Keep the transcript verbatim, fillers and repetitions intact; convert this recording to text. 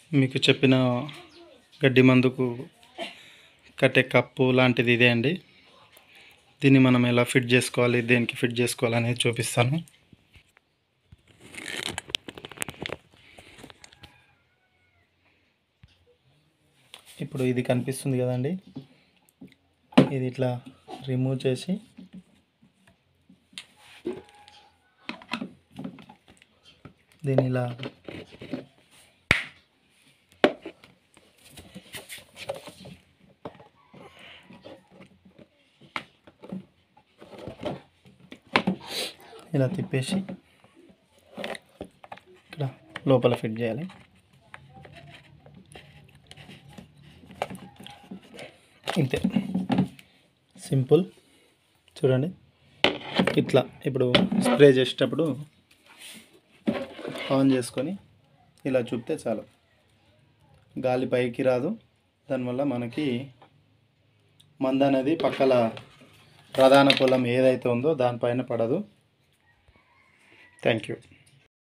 మీకు చెప్పిన గడ్డి మందుకు కట్టే కప్పు లాంటిది ఇదే అండి. దీన్ని మనం ఎలా ఫిట్ చేసుకోవాలి, దేనికి ఫిట్ చేసుకోవాలి అనేది చూపిస్తాను. ఇప్పుడు ఇది కనిపిస్తుంది కదండి, ఇది ఇట్లా రిమూవ్ చేసి దీని ఇలా ఇలా తిప్పేసి ఇక్కడ లోపల ఫిట్ చేయాలి. ఇంతే, సింపుల్. చూడండి, ఇట్లా ఇప్పుడు స్ప్రే చేసేటప్పుడు ఆన్ చేసుకొని ఇలా చూపితే చాలు, గాలి పైకి రాదు. దానివల్ల మనకి మందు అనేది పక్కల ప్రధాన పొలం ఏదైతే ఉందో దానిపైన పడదు. Thank you.